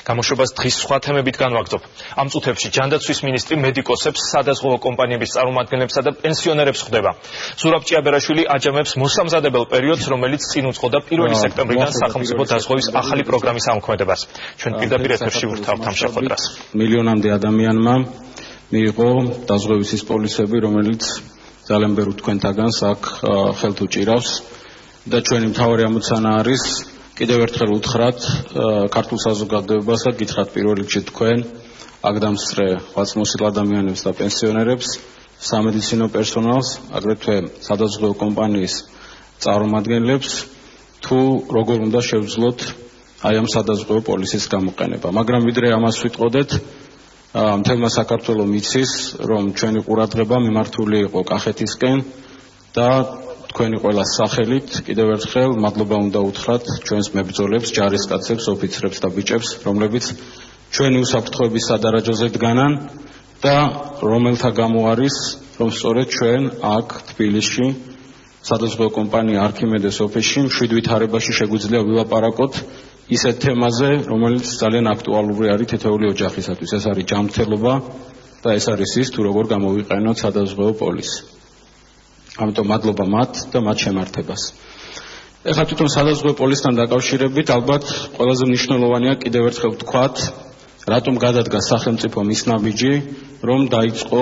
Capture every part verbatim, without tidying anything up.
გამოშვებას დღის სხვა თემებით განვაგრძობ. Ამ წუთებში ჯანდაცვის მინისტრი მედიკოსებს, სადაზღვევო კომპანიების წარმომადგენლებსა და პენსიონერებს ხვდება. ზურაბ ჭიაბერაშვილი აჯამებს მოსამზადებელ პერიოდს, რომელიც წინ უძღოდა პირველი სექტემბრიდან სახელმწიფო დაზღვევის ახალი პროგრამის ამოქმედებას. ჩვენ პირდაპირ ეთერში ვურთავთ ამ შეხვედრას. მილიონამდე ადამიანმა მიიღო დაზღვევის ის პოლისები, რომელიც ძალიან ბევრ თქვენთაგანს აქ ხელთ უჭირავს და ჩვენი მთავარი ამოცანა არის კიდევ ერთხელ უთხრათ ქართულ საზოგადოებას და გითხრათ პირველ რიგში თქვენ აქ დამსწრე ღვაწლმოსილ ადამიანებს და პენსიონერებს, სამედიცინო პერსონალს, აგრეთვე სადაზღვევო კომპანიის წარმომადგენლებს თუ როგორ უნდა შევძლოთ აი ამ სადაზღვევო პოლისის გამოყენება. მაგრამ ვიდრე ამას ვიტყოდეთ, მთელმა საქართველოს მიცის, რომ ჩვენი ყურადღება მიმართული იყო კახეთისკენ და თქვენი ყველას სახელით კიდევ ერთხელ მადლობა უნდა უთხრათ ჩვენს მებრძოლებს, ჯარისკაცებს, ოფიცრებს და ბიჭებს, რომლებიც ჩვენი უსაფრთხოების სადარაჯოზე დგანან და რომელთა გამო არის, რომ სწორედ ჩვენ აქ თბილისში სადაზღვევო კომპანია არქიმედეს ოფისში მშვიდ ვითარებაში შეგვიძლია ვილაპარაკოთ ისეთ თემაზე, რომელიც ძალიან აქტუალური არის თითოეული ოჯახისათვის. ეს არის ჯანმრთელობა და ეს არის ის, თუ როგორ გამოვიყენოთ სადაზღვევო პოლისი. ამიტომ მადლობა მათ და მათ შემართებას. ეხლა თვითონ სადაზღვევო პოლისთან დაკავშირებით ალბათ ყველაზე მნიშვნელოვანია კიდევ ერთხელ ვთქვათ, რატომ გადადგა სახელმწიფო მის ნაბიჯი, რომ დაიწყო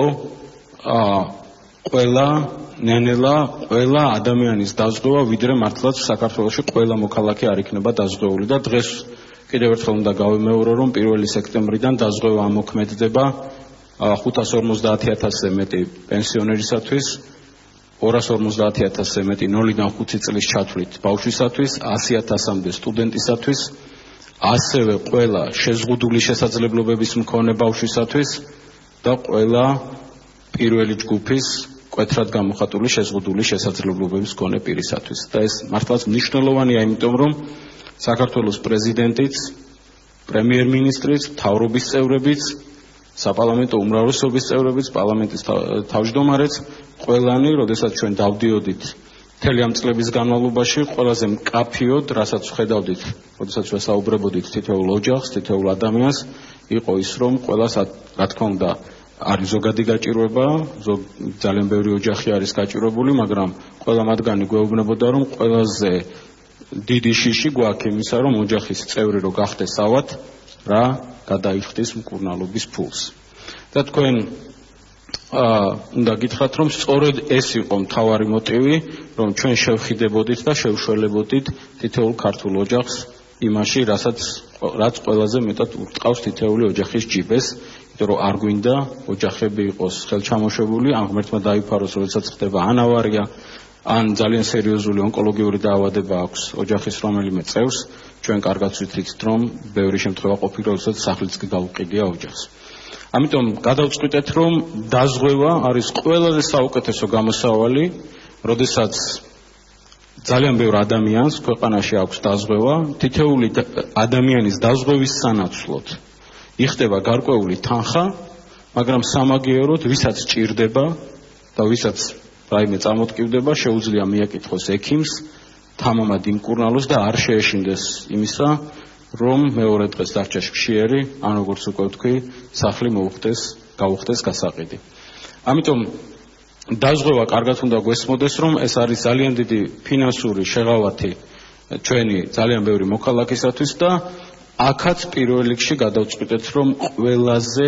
ყველა ნენელა, ყველა ადამიანის დაზღვევა, ვიდრე მართლაც საქართველოში ყველა მოქალაქე არ იქნება დაზღვეული და დღეს კიდევ ერთხელ უნდა გავიმეორო, რომ პირველი სექტემბრიდან დაზღვევა ამოქმედდება ხუთას ორმოცდაათი ათასზე მეტი პენსიონერისათვის, ორას ორმოცდაათი ათასზე მეტი ნოლიდან ხუთი წლის ჩათვლით ბავშვისათვის, ასი ათასამდე სტუდენტისათვის, ასევე ყველა შეზღუდული შესაძლებლობების მქონე ბავშვისათვის და ყველა პირველი ჯგუფის კვეთრად გამოხატული შეზღუდული შესაძლებლობების მქონე პირისათვის. და ეს მართლაც მნიშვნელოვანია, იმიტომ რომ საქართველოს პრეზიდენტიც, პრემიერ-მინისტრიც, მთავრობის წევრებიც, საპარლამენტო უმრავლესობის წევრებიც, პარლამენტის თავმჯდომარეც, ყველანი, როდესაც ჩვენ დავდიოდით მთელი ამ წლების განმავლობაში, ყველაზე მკაფიოდ, რასაც ვხედავდით, როდესაც ვესაუბრებოდით თითოეულ ოჯახს, თითოეულ ადამიანს, იყო ის, რომ ყველას, რა თქმა უნდა, არის ზოგადი გაჭირვება, ძალიან ბევრი ოჯახი არის გაჭირვებული, მაგრამ ყველა მათგანი გვეუბნებოდა, რომ ყველაზე დიდი შიში გვაქვს იმისა, რომ ოჯახის წევრი რო გახდეს ავად, რა გადაიხდის მკურნალობის ფულს. და თქვენ უნდა გითხრათ, რომ სწორედ ეს იყო მთავარი მოტივი, რომ ჩვენ შევხიდებოდით და შევშველებოდით თითოეულ ქართულ ოჯახს იმაში, რასაც რაც ყველაზე მეტად ურტყავს თითოეული ოჯახის ჯიბეს, იმიტომ რომ არ გვინდა ოჯახები იყოს ხელჩამოშებული, ან ღმერთმა დაიფაროს, როდესაც ხდება ან ავარია, ან ძალიან სერიოზული ონკოლოგიური დაავადება აქვს ოჯახის რომელიმე წევრს, ჩვენ კარგად ვიცით, რომ ბევრი შემთხვევა ყოფილი, როდესაც სახლიც კი გაუყიდია ოჯახს. ამიტომ გადავწყვიტეთ, რომ დაზღვევა არის ყველაზე საუკეთესო გამოსავალი, როდესაც ძალიან ბევრ ადამიანს ქვეყანაში აქვს დაზღვევა, თითოეული ადამიანის დაზღვევის სანაცვლოდ იხდება გარკვეული თანხა, მაგრამ სამაგიეროდ ვისაც ჭირდება და ვისაც რაიმე წამოტკივდება, შეუძლია მიაკითხოს ექიმს, თამამად იმკურნალოს და არ შეეშინდეს იმისა, რომ მეორე დღეს დარჩეს ხშირი, ან როგორც უკვე ვთქვი, სახლი მოუხდეს, გაუხდეს გასაყიდი. ამიტომ დაზღვევა კარგად უნდა გვესმოდეს, რომ ეს არის ძალიან დიდი ფინანსური შეღავათი ჩვენი ძალიან ბევრი მოქალაქისათვის და აქაც პირველ რიგში გადავწყვიტეთ, რომ ყველაზე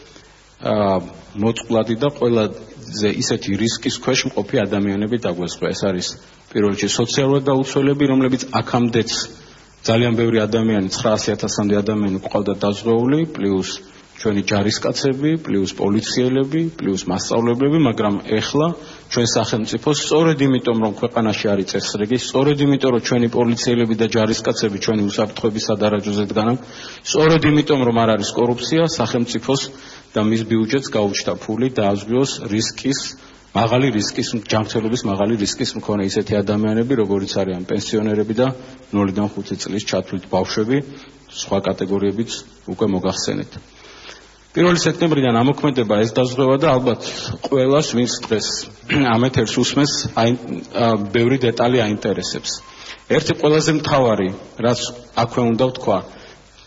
მოწყვლადი და ყველაზე ისეთი რისკის ქვეშ მყოფი ადამიანები დაგვესვა. ეს არის პირველ რიგში სოციალურად დაუცველები, რომლებიც აქამდეც ძალიან ბევრი ადამიანი, ცხრაასი ათასამდე ადამიანი ყავდა დაზღვეული, პლუს ჩვენი ჯარისკაცები, პლუს პოლიციელები, პლუს მასწავლებლები, მაგრამ ეხლა ჩვენ სახელმწიფო სწორედ იმიტომ, რომ ქვეყანაში არის წესრიგი, სწორედ იმიტომ, რომ ჩვენი პოლიციელები და ჯარისკაცები ჩვენი უსაფრთხოების სადარაჯოზე დგანან, სწორედ იმიტომ, რომ არ არის კორუფცია, სახელმწიფოს და მის ბიუჯეტს გაუჩნდა ფული დააზღვიოს რისკის, მაღალი რისკის, ჯანმრთელობის მაღალი რისკის მქონე ისეთი ადამიანები, როგორიც არიან პენსიონერები და ნოლიდან ხუთი წლის ჩათვლით ბავშვები, სხვა კატეგორიებიც უკვე მოგახსენეთ. პირველი სექტემბრიდან ამოქმედება ეს დაზღვევა და ალბათ ყველას, ვინც დღეს ამ ეთერს უსმენს, ბევრი დეტალი აინტერესებს. ერთი ყველაზე მთავარი, რაც აქვე უნდა ვთქვა,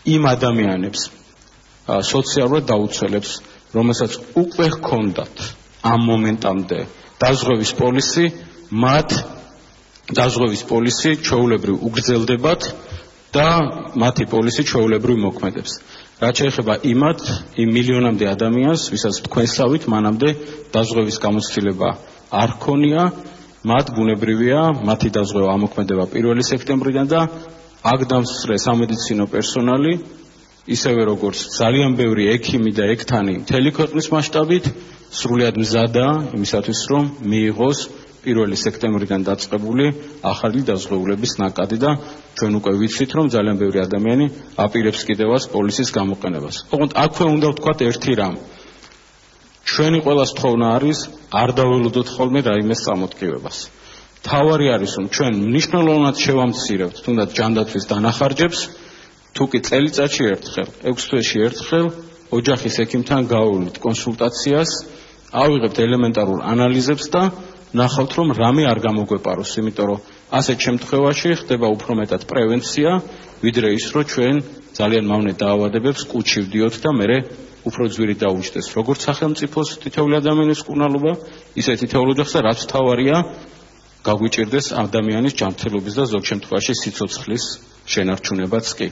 იმ ადამიანებს სოციალურად დაუცველებს, რომელსაც უკვე ჰქონდათ ამ მომენტამდე დაზღვევის პოლისი, მათ დაზღვევის პოლისი ჩვეულებრივ უგრძელდებათ და მათი პოლისი ჩვეულებრივ მოქმედებს. რაც შეეხება იმათ, იმ მილიონამდე ადამიანს, ვისაც თქვენსავით მანამდე დაზღვევის გამოცდილება არ ჰქონია, მათ ბუნებრივია მათი დაზღვევა ამოქმედება პირველი სექტემბრიდან და აქ დამსწრე სამედიცინო პერსონალი, ისევე როგორც ძალიან ბევრი ექიმი და ექთანი მთელი ქვეყნის მასშტაბით სრულად მზადაა იმისათვის, რომ მიიღოს პირველი სექტემბრიდან დაწყებული ახალი დაზღვეულების ნაკადი და ჩვენ უკვე ვიცით, რომ ძალიან ბევრი ადამიანი აპირებს კიდევაც პოლისის გამოყენებას. ოღონდ აქვე უნდა ვთქვათ ერთი რამ. ჩვენი ყველა სთხოვნა არის არ დაველოდოთ ხოლმე რაიმეს წამოტკივებას. თავარი არის, რომ ჩვენ მნიშვნელოვნად შევამცირებთ თუნდაც ჯანდაცვის დანახარჯებს, თუ კი წელიწადში ერთხელ, ექვს თვეში ერთხელ ოჯახის ექიმთან გავუვლით კონსულტაციას, ავიღებთ ელემენტარულ ანალიზებს და ნახავთ, რომ რამე არ გამოგვეპაროს, იმიტომ რომ ასეთ შემთხვევაში ხდება უფრო მეტად პრევენცია, ვიდრე ის, რომ ჩვენ ძალიან მავნე დაავადებებს კუჩი ვდიოთ და მერე უფრო ძვირი დაუჯდეს როგორც სახელმწიფოს თითოეული ადამიანის მკურნალობა, ისე თითოეულ ოჯახს და რაც თავარია გაგვიჭირდეს ადამიანის ჯანმრთელობის და ზოგ შემთხვევაში სიცოცხლის შენარჩუნებაც კი.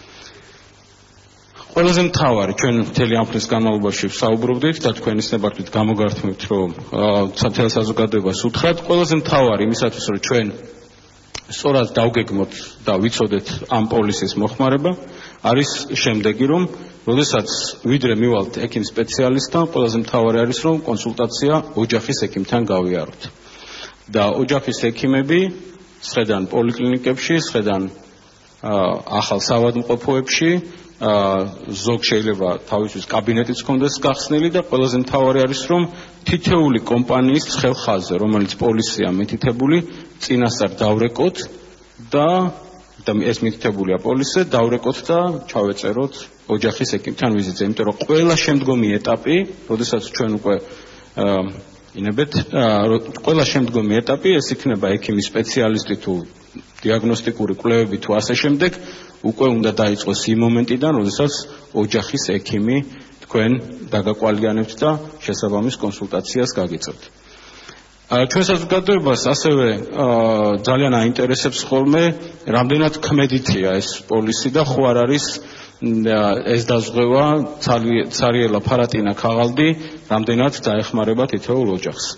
ყველაზე მთავარი ჩვენ მთელი ამ ხნის განმავლობაში ვსაუბრობდით და თქვენის ნებართვით გამოგართმევთ, რომ მთელ საზოგადოებას უთხრათ, ყველაზე მთავარი იმისათვის, რომ ჩვენ სწორად დავგეგმოთ და ვიცოდეთ ამ პოლისის მოხმარება, არის შემდეგი, რომ როდესაც ვიდრე მივალთ ექიმ სპეციალისტთან, ყველაზე მთავარი არის, რომ კონსულტაცია ოჯახის ექიმთან გავიაროთ. და ოჯახის ექიმები სხედან პოლიკლინიკებში, სხედან ახალ საავადმყოფოებში, ზოგ შეიძლება თავისთვის კაბინეტიც ჰქონდეს გახსნილი და ყველაზე მთავარი არის, რომ თითოეული კომპანიის ცხელხაზზე, რომელიც პოლისია მითითებული, წინასწარ დავრეკოთ და და ეს მითითებულია პოლისზე, დავრეკოთ და ჩავეწეროთ ოჯახის ექიმთან ვიზიტზე, იმიტომ რომ ყველა შემდგომი ეტაპი, როდესაც ჩვენ უკვე ინებეთ, ყველა შემდგომი ეტაპი ეს იქნება ექიმის სპეციალისტი თუ დიაგნოსტიკური კვლევები თუ ასე შემდეგ, უკვე უნდა დაიწყოს იმ მომენტიდან, როდესაც ოჯახის ექიმი თქვენ დაგაკვალიანებთ და შესაბამის კონსულტაციას გაგიწევთ. ჩვენ საზოგადოებას ასევე ძალიან აინტერესებს ხოლმე, რამდენად ქმედითია ეს პოლისი და ხო არ არის ეს დაზღვევა ცარიელა ფარატინა ქაღალდი, რამდენად დაეხმარება თითოეულ ოჯახს.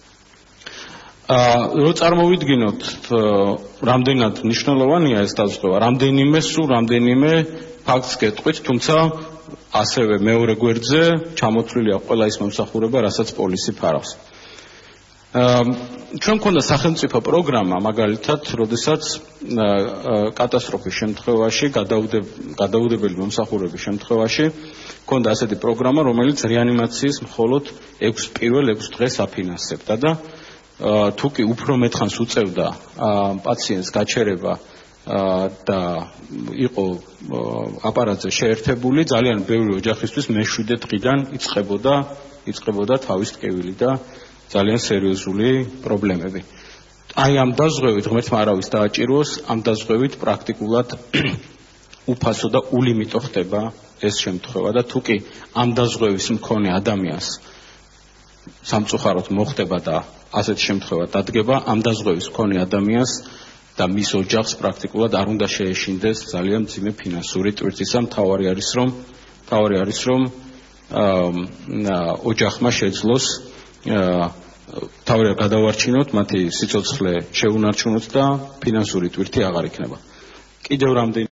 რო წარმოვიდგინოთ, რამდენად მნიშვნელოვანია ეს დაზღვევა, რამდენიმე სულ რამდენიმე ფაქტს გეტყვით, თუმცა ასევე მეორე გვერდზე ჩამოთვლილია ყველა ის მომსახურება, რასაც პოლისი ფარავს. ჩვენ მქონდა სახელმწიფო პროგრამა, მაგალითად, როდესაც კატასტროფის შემთხვევაში, გადაუდებელი მომსახურების შემთხვევაში მქონდა ასეთი პროგრამა, რომელიც რეანიმაციის მხოლოდ ექვს პირველ ექვს დღეს აფინანსებდა და თუ კი უფრო მეტხანს უწევდა პაციენტს გაჩერება და იყო აპარატზე შეერთებული, ძალიან ბევრი ოჯახისთვის მეშვიდე დღიდან იწყებოდა იწყებოდა თავის ტკივილი და ძალიან სერიოზული პრობლემები. აი ამ დაზღვევით ღმერთმა არავის დააჭიროს, ამ დაზღვევით პრაქტიკულად უფასო და ულიმიტო ხდება ეს შემთხვევა და თუ კი ამ დაზღვევის მქონე ადამიანს სამწუხაროდ მოხდება და ასეთ შემთხვევა დადგება, ამ დაზღვევის მქონე ადამიანს და მის ოჯახს პრაქტიკულად არ უნდა შეეშინდეს ძალიან მძიმე ფინანსური ტვირთისა. მთავარი არის რომ მთავარი არის რომ ოჯახმა შეძლოს თავი გადავარჩინოთ, მათი სიცოცხლე შეუნარჩუნოთ და ფინანსური ტვირთი აღარ იქნება. კიდევ რამდენი